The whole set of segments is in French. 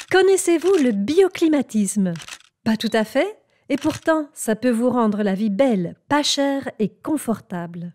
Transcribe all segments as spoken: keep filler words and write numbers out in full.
Connaissez-vous le bioclimatisme? Pas tout à fait, et pourtant, ça peut vous rendre la vie belle, pas chère et confortable.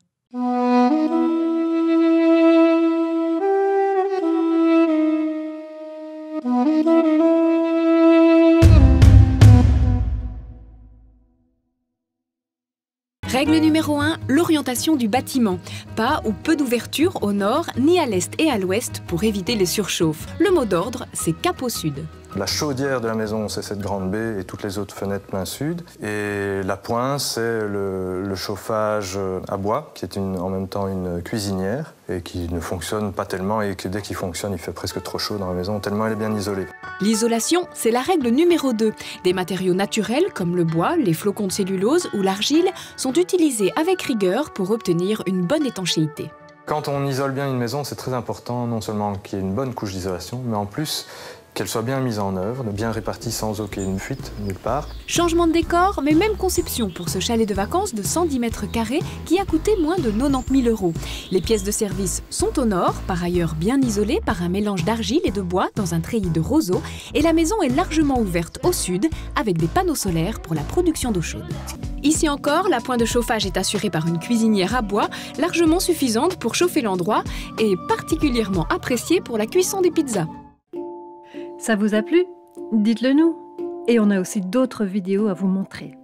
Règle numéro un, l'orientation du bâtiment. Pas ou peu d'ouverture au nord, ni à l'est et à l'ouest pour éviter les surchauffes. Le mot d'ordre, c'est cap au sud. La chaudière de la maison, c'est cette grande baie et toutes les autres fenêtres plein sud. Et la pointe, c'est le, le chauffage à bois, qui est une, en même temps une cuisinière et qui ne fonctionne pas tellement et que dès qu'il fonctionne, il fait presque trop chaud dans la maison, tellement elle est bien isolée. L'isolation, c'est la règle numéro deux. Des matériaux naturels comme le bois, les flocons de cellulose ou l'argile sont utilisés avec rigueur pour obtenir une bonne étanchéité. Quand on isole bien une maison, c'est très important non seulement qu'il y ait une bonne couche d'isolation, mais en plus qu'elle soit bien mise en œuvre, bien répartie sans aucune fuite nulle part. Changement de décor, mais même conception pour ce chalet de vacances de cent dix mètres carrés qui a coûté moins de quatre-vingt-dix mille euros. Les pièces de service sont au nord, par ailleurs bien isolées par un mélange d'argile et de bois dans un treillis de roseaux, et la maison est largement ouverte au sud avec des panneaux solaires pour la production d'eau chaude. Ici encore, la pointe de chauffage est assurée par une cuisinière à bois, largement suffisante pour chauffer l'endroit et particulièrement appréciée pour la cuisson des pizzas. Ça vous a plu? Dites-le nous. Et on a aussi d'autres vidéos à vous montrer.